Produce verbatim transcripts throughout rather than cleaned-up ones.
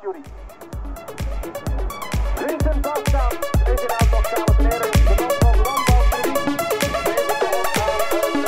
Mercury. Drinken vaststaat, deze aantocht, dames en heren, de man van landbouwkrediet. Deze toch aan een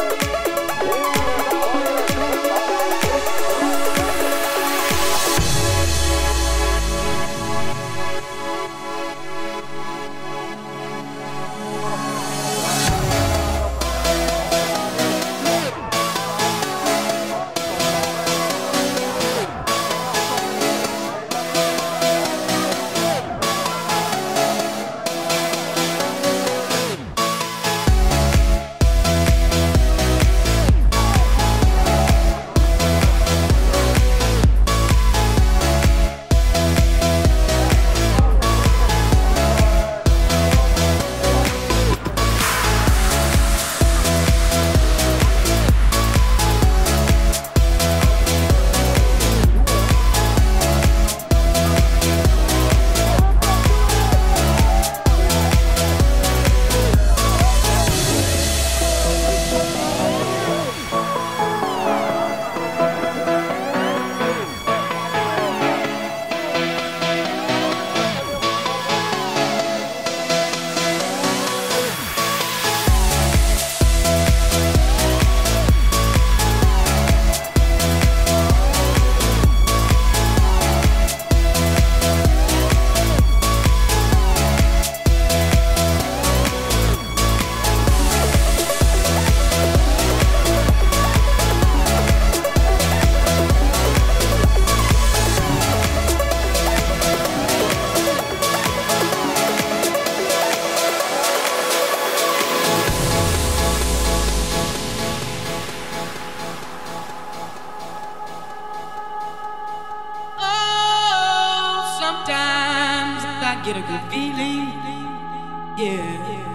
get a good feeling, yeah.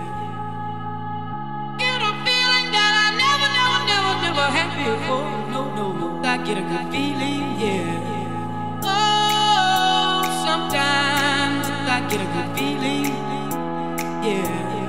Get a feeling that I never, never, never, never had before. No, no, no. I get a good feeling, yeah. Oh, sometimes I get a good feeling, yeah.